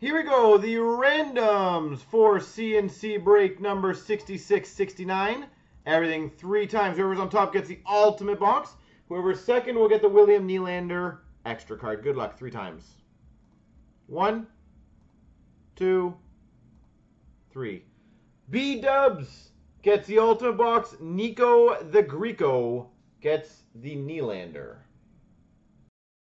Here we go, the randoms for C&C break number 6669. Everything 3 times. Whoever's on top gets the ultimate box. Whoever's second will get the William Nylander extra card. Good luck 3 times. 1, 2, 3. B-Dubs gets the ultimate box. Nico the Greco gets the Nylander.